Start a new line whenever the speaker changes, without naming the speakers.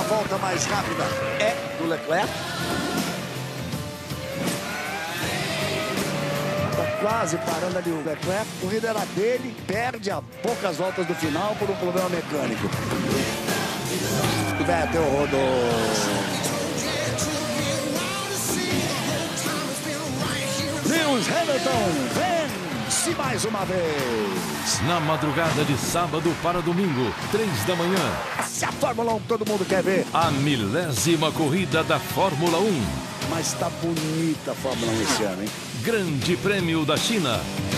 volta mais rápida é do Leclerc. Tá quase parando ali o Leclerc. A corrida era dele, perde a poucas voltas do final por um problema mecânico. O Vettel rodou. Lewis Hamilton vence mais uma vez.
Na madrugada de sábado para domingo, 3 da manhã.
Essa é a Fórmula 1 que todo mundo quer ver.
A 1000ª corrida da Fórmula 1.
Mas tá bonita a Fórmula 1 esse ano, hein?
Grande Prêmio da China.